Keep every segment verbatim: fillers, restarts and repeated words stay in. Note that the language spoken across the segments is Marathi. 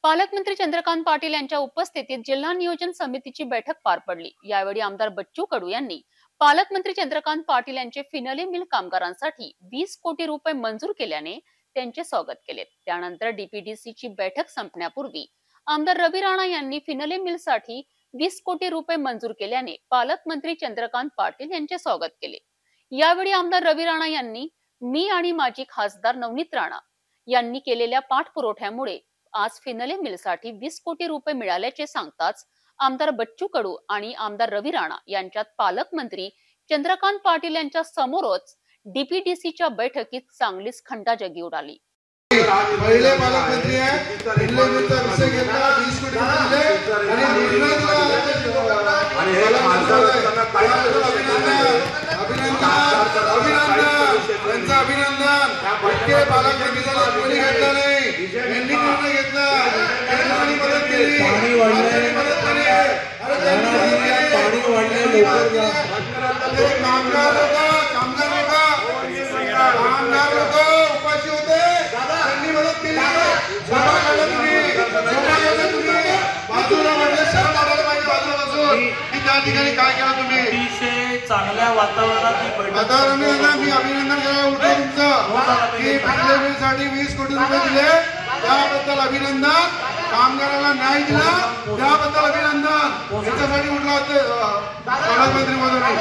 पालकमंत्री चंद्रकांत पाटील यांच्या उपस्थितीत जिल्हा नियोजन समितीची बैठक पार पडली। यावेळी आमदार बच्चू कडू यांनी पालकमंत्री चंद्रकांत पाटील यांचे फिनले मिल कामगारांसाठी वीस कोटी रुपये मंजूर केल्याने त्यांचे स्वागत केले। त्यानंतर डीपीडीसीची बैठक संपण्यापूर्वी आमदार रवी राणा यांनी फिनले मिलसाठी वीस कोटी रुपये मंजूर केल्याने पालकमंत्री चंद्रकांत पाटील यांचे स्वागत केले। यावेळी आमदार रवी राणा यांनी मी आणि माजी खासदार नवनीत राणा यांनी केलेल्या पाठपुराव्यामुळे आज फिनले मिलसाठी वीस कोटी रुपये मिळाल्याचे सांगताच आमदार बच्चू कडू आणि आमदार रवी राणा यांच्यात पालकमंत्री चंद्रकांत पाटील यांच्या समोरच डीपीडीसीच्या बैठकीत चांगलीच खंडाजगी उडाली। पहिले पालकमंत्री आहे, फिनले मिलचा विषय घेतला, वीस कोटी रुपये दिले आणि निर्णय दिला आणि हे माणसांना काय अभिनंदन अभिनंदन त्यांचं अभिनंदन। इतके पालकमंत्रीला कोणी घेतलं नाही, यांनी निर्णय घेतला, त्यांनी मदत केली, पाणी वाढले मदत केली, अरे त्यांनी पाणी वाढले लवकर कामगार लोक कामगार लोक कामगार लोक उपाशी होते, त्यांनी मदत केली, सभा काढला तुम्ही सभा काढला तुम्ही बाजूला म्हटलं सभा काढायला पाहिजे बाजूला बसून की त्या ठिकाणी काय केलं तुम्ही अतिशय चांगल्या वातावरणात वातावरणात मी अभिनंदन करायला उठलो तुमचं की फिनले मिलसाठी वीस कोटी रुपये दिले त्याबद्दल अभिनंदन, कामगाराला न्याय दिला त्याबद्दल अभिनंदन, याच्यासाठी उठला होते पालकमंत्री महोदय।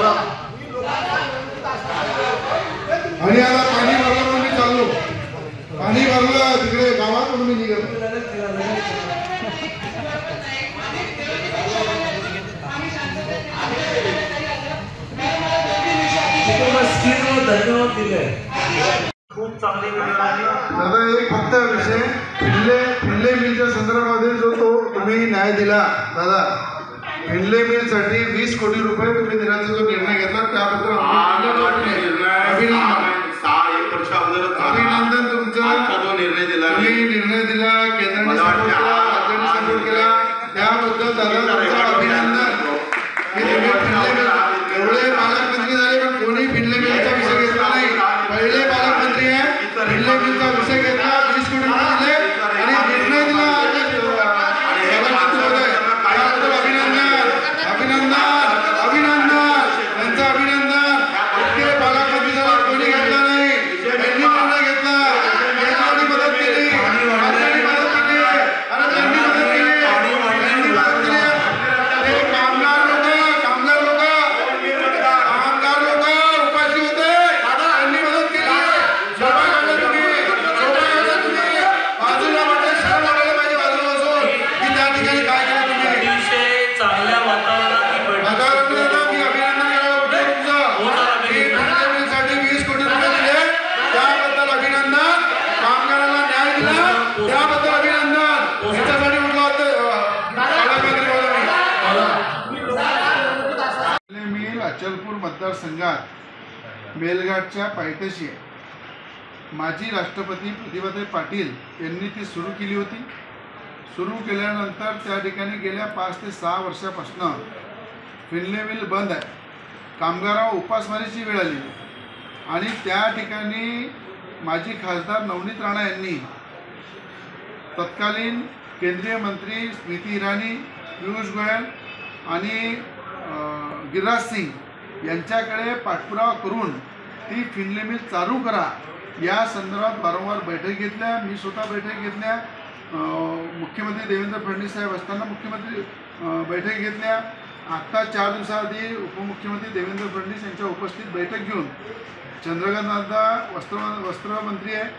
आणि आता पाणी भरलं म्हणून मी चाललो, पाणी भरलं तिकडे गावात म्हणून मी निघालो। धन्यवाद दिले, खूप चांगली दादा। एक फक्त विषय फिनले फिनले मिलच्या संदर्भामध्ये जो तो तुम्ही न्याय दिला दादा, फिनले मिलसाठी वीस कोटी रुपये तुम्ही देण्याचा जो निर्णय घेतला त्याबद्दल अभिनंदन तुमचा। जो निर्णय दिला तुम्ही निर्णय दिला केंद्राने सपोर्ट केला, राज्याने सपोर्ट केला त्याबद्दल दादा तुमचं अभिनंदन। एवढे पालकमंत्री झाले पण कोणी फिनले मिलचा विषय घेतला नाही, पहिले पालकमंत्री आहे, फिनले मिलचा विषय घेतला, वीस कोटी रुपये दिले आणि निर्णय दिला त्याबद्दल अभिनंदन अभिनंदन अभिनंदन त्यांचं अभिनंदन। इतके पालकमंत्री झाला कोणी घेतला नाही, त्यांनी निर्णय घेतला, केंद्राने मदत केली, राज्याने मदत केली आणि त्यांनी मदत केली त्यांनी मदत केली। ते कामगार लोक कामगार लोक कामगार लोक उपाशी होते, त्यांनी मदत केली, सभा काढला तुम्ही सभा काढला तुम्ही बाजूला म्हटलं सभा काढायला पाहिजे बाजूला बसून की त्या ठिकाणी काय केलं तुम्ही। अतिशय चांगल्या वातावरणात मी अभिनंदन करायला उठलो तुमचं की फिनले मिलसाठी वीस कोटी रुपये दिले त्याबद्दल अभिनंदन, कामगाराला न्याय दिला त्याबद्दल अभिनंदन, याच्यासाठी उठलो होते पालकमंत्री महोदय। फिनले मिल अचलपूर मतदारसंघात मेलघाटच्या पायथ्याशी आहे। माजी राष्ट्रपती प्रतिभाताई पाटील यांनी ती सुरू केली होती। सुरू केल्यानंतर त्या ठिकाणी गेल्या पाच ते सहा वर्षापासून फिनले मिल बंद आहे, कामगारांवर उपासमारीची वेळ आली आणि त्या ठिकाणी माजी खासदार नवनीत राणा यांनी तत्कालीन केंद्रीय मंत्री स्मृती इराणी, पियुष गोयल आणि गिरिराज सिंग यांच्याकडे पाठपुरावा करून ती फिनले मिल चालू करा या संदर्भात वारंवार बैठक घेतल्या, मी स्वतः बैठक घेतल्या, मुख्यमंत्री देवेंद्र फडणवीस साहेब असताना मुख्यमंत्री बैठक घेतल्या, आत्ता चार दिवसाआधी उपमुख्यमंत्री देवेंद्र फडणवीस यांच्या उपस्थित बैठक घेऊन चंद्रकांतदा वस्त्र वस्त्रमंत्री आहे,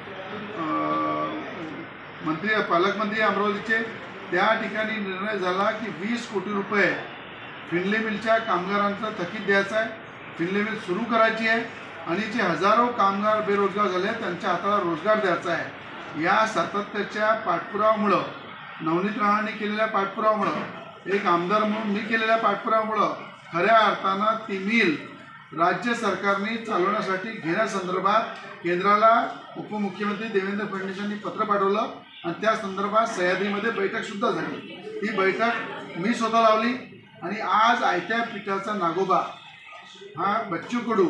मंत्री पालकमंत्री अमरावतीचे, त्या ठिकाणी निर्णय झाला की वीस कोटी रुपये फिनले मिलच्या कामगारांचा थकीत द्यायचा आहे, फिनले मिल सुरू करायची आहे आणि जे हजारो कामगार बेरोजगार झाले त्यांच्या हाताला रोजगार द्यायचा आहे। या सातत्याच्या पाठपुराव्यामुळं, नवनीत राणांनी केलेल्या पाठपुराव्यामुळं, एक आमदार म्हणून मी केलेल्या पाठपुराव्यामुळं खऱ्या अर्थानं ती मिल राज्य सरकारने चालवण्यासाठी घेण्यासंदर्भात केंद्राला उपमुख्यमंत्री देवेंद्र फडणवीस यांनी पत्र पाठवलं आणि त्या संदर्भात सह्याद्रीमध्ये बैठकसुद्धा झाली। ती बैठक मी स्वतः लावली आणि आज आयत्या पिठाचा नागोबा हा बच्चू कडू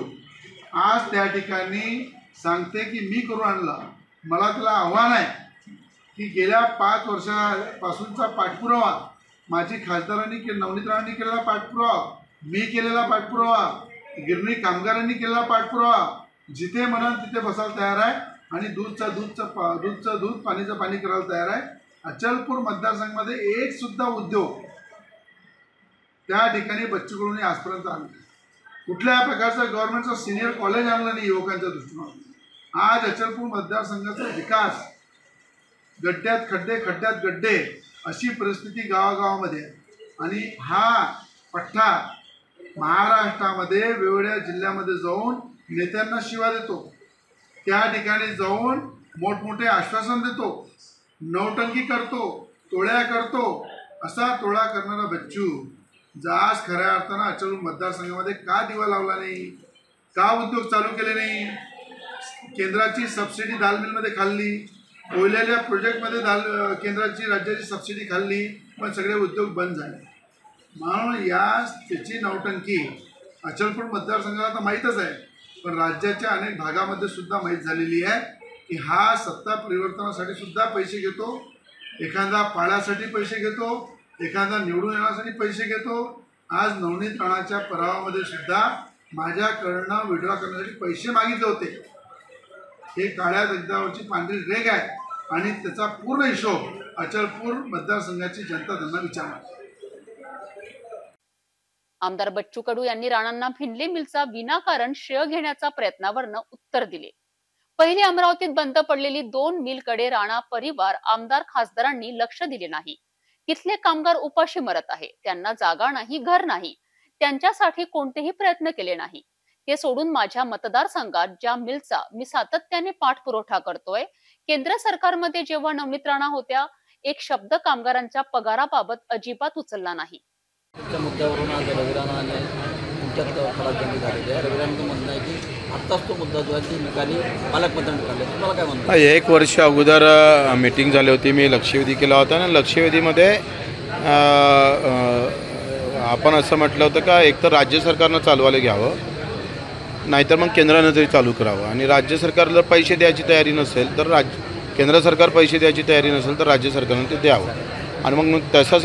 आज त्या ठिकाणी सांगते की मी करून आणला। मला त्याला आव्हान आहे की गेल्या पाच वर्षापासूनचा पाठपुरावा माझी खासदारांनी के नवनीत राणांनी केलेला पाठपुरावा, मी केलेला पाठपुरावा, गिरणी कामगारांनी केलेला पाठपुरावा, जिथे म्हणाल तिथे बसायला तयार आहे आणि दूधचा दूधचं पा दूधचं दूध पाणीचं पाणी करायला तयार आहे. अचलपूर मतदारसंघामध्ये एक सुद्धा उद्योग त्या ठिकाणी बच्चू कडूंनी आजपर्यंत आणला, कुठल्याही प्रकारचं गव्हर्नमेंटचं सिनियर कॉलेज आणलं नाही युवकांच्या दृष्टीने. आज अचलपूर मतदारसंघाचा विकास गड्ड्यात खड्डे खड्ड्यात गड्डे अशी परिस्थिती गावागावामध्ये आहे. आणि हा पठ्ठा महाराष्ट्रामध्ये वेगवेगळ्या जिल्ह्यामध्ये जाऊन नेत्यांना शिवा देतो, त्या ठिकाणी जाऊन मोठमोठे आश्वासन देतो, नौटंकी करतो, टोळ्या करतो. असा टोळा करणारा बच्चू आज खऱ्या अर्थानं अचलपूर मतदारसंघामध्ये का दिवा लावला नाही, का उद्योग चालू केले नाही. केंद्राची सबसिडी दाल मिलमध्ये खाल्ली, कोयल्याच्या प्रोजेक्टमध्ये दाल केंद्राची राज्याची सबसिडी खाल्ली, पण सगळे उद्योग बंद झाले. म्हणून या त्याची नौटंकी अचलपूर मतदारसंघाला तर माहीतच आहे, पण राज्याच्या अनेक भागामध्ये सुद्धा माहीत झालेली आहे की हा सत्ता परिवर्तनासाठी सुद्धा पैसे घेतो, एखादा पाळ्यासाठी पैसे घेतो, एखादा निवडून येण्यासाठी पैसे घेतो. आज नवनीत राणाच्या परावामध्ये सुद्धा माझ्याकडनं विड्रॉ करण्यासाठी पैसे मागितले होते. हे काळ्या दगडावरची पांढरी रेघ आहे आणि त्याचा पूर्ण हिशोब अचलपूर मतदारसंघाची जनता त्यांना विचारणार. आमदार बच्चू कडू यांनी राणांना फिनले मिलचा विनाकारण श्रेय घेण्याच्या प्रयत्नावरनं उत्तर दिले. पहिली अमरावतीत बंद पडलेली दोन मिलकडे राणा परिवार आमदार खासदारांनी लक्ष दिले नाही. तिथले कामगार उपाशी मरत आहे, त्यांना जागा नाही, घर नाही, त्यांच्यासाठी कोणतेही प्रयत्न केले नाही. ते सोडून माझ्या मतदारसंघात ज्या मिलचा मी सातत्याने पाठपुरवठा करतोय, केंद्र सरकारमध्ये जेव्हा नवनीत राणा होत्या, एक शब्द कामगारांच्या पगाराबाबत अजिबात उचलला नाही. त्या मुद्द्यावरून आज रविराणाने तुमच्यात खडाजंगी झालेली आहे. रविराणाचं म्हणणं आहे की आत्ताच तो मुद्दा जो आहे ती निकाली पालकमंत्र्यांनी काढले. तुम्हाला काय म्हणतं? एक वर्ष अगोदर मीटिंग झाली होती, मी लक्षवेधी केला होता आणि लक्षवेधीमध्ये आपण असं म्हटलं होतं का एकतर राज्य सरकारनं चालवायला घ्यावं, नाहीतर मग केंद्रानं तरी चालू करावं. आणि राज्य सरकार जर पैसे द्यायची तयारी नसेल तर राज्य केंद्र सरकार पैसे द्यायची तयारी नसेल तर राज्य सरकारनं ते द्यावं. आणि मग तसंच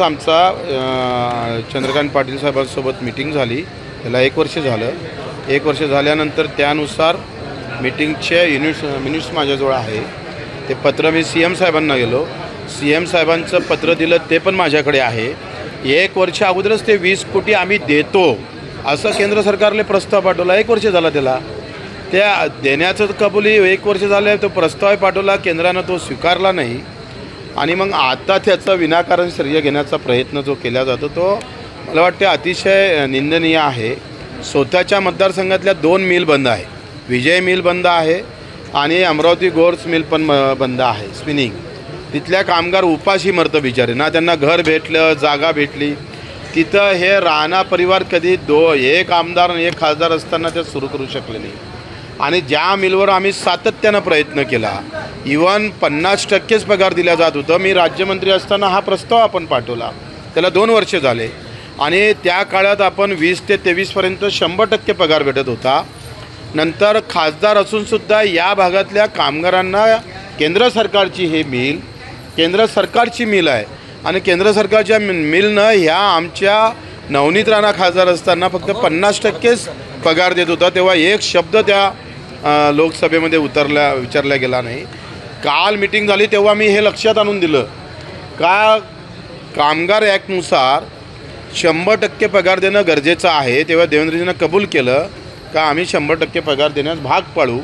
आमचा चंद्रकांत पाटील साहेबांसोबत मीटिंग झाली, त्याला एक वर्ष झालं. एक वर्ष झाल्यानंतर त्यानुसार मीटिंगचे युनिट्स मिनिट्स माझ्याजवळ आहे. ते पत्र मी सी एम साहेबांना गेलो, सी एम साहेबांचं पत्र दिलं, ते पण माझ्याकडे आहे. एक वर्ष अगोदरच ते वीस कोटी आम्ही देतो असं केंद्र सरकारने प्रस्ताव पाठवला. एक वर्ष झाला त्याला, त्या देण्याचं कबुली एक वर्ष झालं, तो प्रस्ताव पाठवला, केंद्रानं तो स्वीकारला नाही. आणि मग आता त्याचा विनाकारण श्रेय घेण्याचा प्रयत्न जो केला जातो तो मला वाटते अतिशय निंदनीय आहे. स्वतःच्या मतदारसंघातल्या दोन मिल बंद आहे, विजय मिल बंद आहे आणि अमरावती गोर्स मिल पण बंद आहे स्पिनिंग. तिथल्या कामगार उपाशी मरतं बिचारे, ना त्यांना घर भेटलं, जागा भेटली. तिथं हे राणा परिवार कधी दो एक आमदार आणि एक खासदार असताना ते सुरू करू शकले नाही. आणि ज्या मिलवर आम्ही सातत्यानं प्रयत्न केला, इवन पन्नास टक्केच पगार दिला जात होतं. मी राज्यमंत्री असताना हा प्रस्ताव आपण पाठवला, त्याला दोन वर्ष झाले. आणि त्या काळात आपण वीस ते तेवीसपर्यंत शंभर टक्के पगार भेटत होता. नंतर खासदार असूनसुद्धा या भागातल्या कामगारांना केंद्र सरकारची हे मिल केंद्र सरकारची मिल आहे आणि केंद्र सरकारच्या मिलनं ह्या आमच्या नवनीत राणा खासदार असताना फक्त पन्नास टक्केच पगार देत होता. तेव्हा एक शब्द त्या लोकसभेमध्ये उतरल्या विचारला गेला नाही. काल मीटिंग झाली तेव्हा मी हे लक्षात आणून दिलं का कामगार ॲक्टनुसार शंभर टक्के पगार देणं गरजेचं आहे. तेव्हा देवेंद्रजीनं कबूल केलं का आम्ही शंभर टक्के पगार देण्यास भाग पाडू.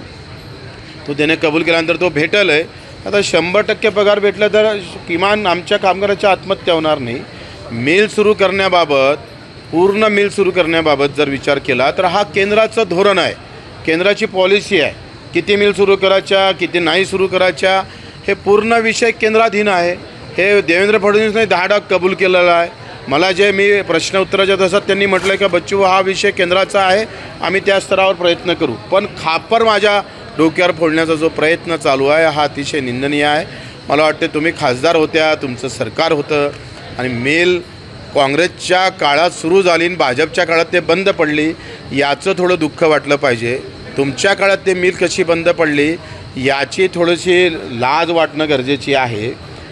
तो त्याने कबूल केल्यानंतर तो भेटेल आहे. आता शंभर टक्के पगार भेटला तर किमान आमच्या कामगाराच्या आत्महत्या होणार नाही. मिल सुरू करण्याबाबत पूर्ण मिल सुरू करण्याबाबत जर विचार केला तर हा केंद्राचं धोरण आहे, केंद्राची पॉलिसी आहे. किती मिल सुरू करायच्या, किती नाही सुरू करायच्या, हे पूर्ण विषय केंद्राधीन आहे. हे देवेंद्र फडणवीसने दहा डाग कबूल केलेला आहे. मला जे मी प्रश्न उत्तराच्या तसंच त्यांनी म्हटलं की बच्चू हा विषय केंद्राचा आहे, आम्ही त्या स्तरावर प्रयत्न करू. पण खापर माझ्या डोक्यावर फोडण्याचा जो प्रयत्न चालू आहे हा अतिशय निंदनीय आहे. मला वाटते तुम्ही खासदार होत्या, तुमचं सरकार होतं आणि मिल काँग्रेसच्या काळात सुरू झाली आणि भाजपच्या काळात ते बंद पडली, याचं थोडं दुःख वाटलं पाहिजे. तुमच्या काळात ते मिल कशी बंद पडली याची थोडीशी लाज वाटणं गरजेची आहे.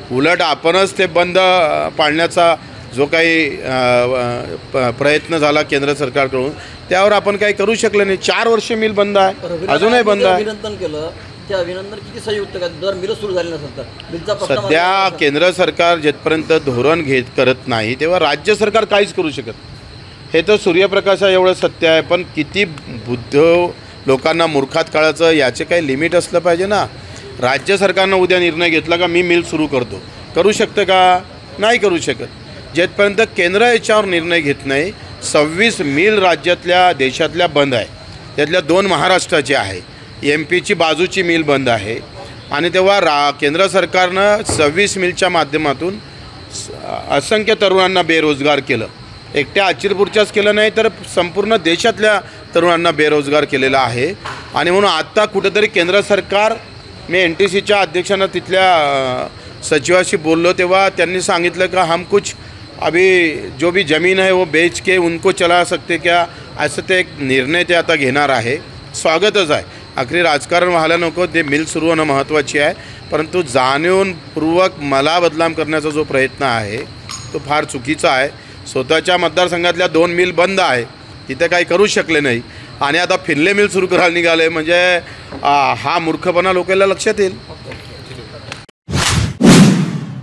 उलट आपणच ते बंद अ, पाडण्याचा जो काही अ, प- प्रयत्न झाला केंद्र सरकारकडून त्यावर आपण काही करू शकले नाही. चार वर्ष मिल बंद आहे, रविराज अजूनही बंद जे आहे. अभिनंदन केलं ते अभिनंदन किती संयुक्त का जर मिलं सुरू झाली नसेल तर मिलचा प्रश्न सध्या मार्गी केंद्र सरकार जेथपर्यंत धोरण घेत करत नाही तेव्हा राज्य सरकार काहीच करू शकत नाही. हे तर सूर्यप्रकाशा एवढं सत्य आहे. पण किती बुद्ध लोकांना मूर्खात काढायचं याचे काही लिमिट असलं पाहिजे ना. राज्य सरकारनं उद्या निर्णय घेतला का मी मिल सुरू करतो, करू शकतं का? नाही करू शकत. जेथपर्यंत केंद्र याच्यावर निर्णय घेत नाही. सव्वीस मिल राज्यातल्या देशातल्या बंद आहे, त्यातल्या दोन महाराष्ट्राचे आहे, एम पीची बाजूची मिल बंद आहे. आणि तेव्हा रा केंद्र सरकारनं सव्वीस मिलच्या माध्यमातून स- असंख्य तरुणांना बेरोजगार केलं. एकट्या अचिरपूरच्याच केलं नाही तर संपूर्ण देशातल्या तरुणांना बेरोजगार केलेला आहे. आणि म्हणून आत्ता कुठंतरी केंद्र सरकार, मी एन टी सीच्या अध्यक्षांना तिथल्या अ, सचिवाशी बोललो तेव्हा त्यांनी सांगितलं का हम कुछ अभी जो भी ज़मीन है वो बेच के उनको चला सकते क्या, असं ते एक निर्णय ते आता घेणार आहे. स्वागतच आहे. आखरी राजकारण व्हायला नको, ते मिल सुरू होणं महत्त्वाची आहे. परंतु जाणीवपूर्वक मला बदनाम करण्याचा जो प्रयत्न आहे तो फार चुकीचा आहे. स्वतःच्या मतदारसंघातल्या दोन मिल बंद आहे, तिथे काही करू शकले नाही आणि आता फिनले मिल सुरू करायला निघाले म्हणजे आ, हा मूर्खपणा लोकांना लक्षात येईल.